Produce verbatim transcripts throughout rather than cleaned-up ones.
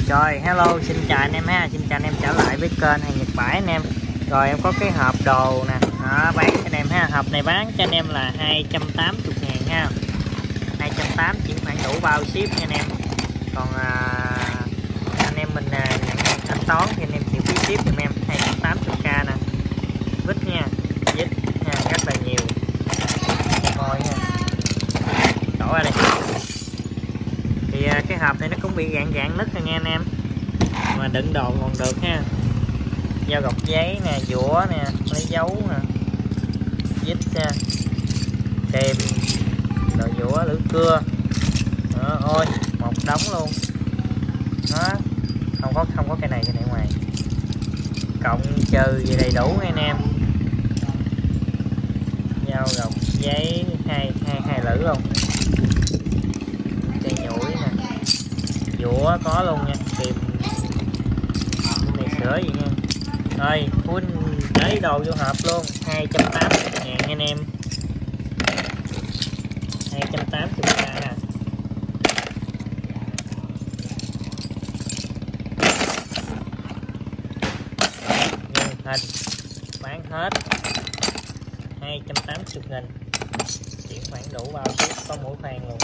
Rồi hello, xin chào anh em ha, xin chào anh em trở lại với kênh Hàng Nhật Bãi anh em. Rồi em có cái hộp đồ nè, đó, bán cho anh em ha. Hộp này bán cho anh em là hai trăm tám mươi ngàn ha, hai trăm tám mươi chuyển khoản đủ bao ship nha anh em. Còn à, anh em mình à, nhận thanh toán thì anh em chịu phí ship giùm em hai trăm tám mươi k nè. Vít nha, vít nha, rất là nhiều. Rồi nha, đổ ra đây. Thì à, cái hộp này nó cũng bị gạn gạn nứt rồi nha anh em, mà đựng đồ còn được ha. Dao gọt giấy nè, dũa nè, lấy dấu nè, vít nha, kèm đồ dũa, lưỡi cưa đó, ôi một đống luôn đó. Không có không có cái này cái này ngoài, cộng trừ gì đầy đủ nha anh em. Dao gọt giấy hai hai hai lưỡi luôn, cây nhủi nè, dũa có luôn nha, kìm này sữa gì nha. Rồi full lấy đồ vô hộp luôn, hai trăm tám mươi ngàn anh em, hai trăm tám mươi k nè. Nhân hình bán hết hai trăm tám mươi nghìn, chuyển khoản đủ bao ship, có mỗi khoan luôn.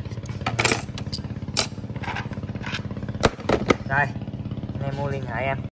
Rồi anh em mua liên hệ em.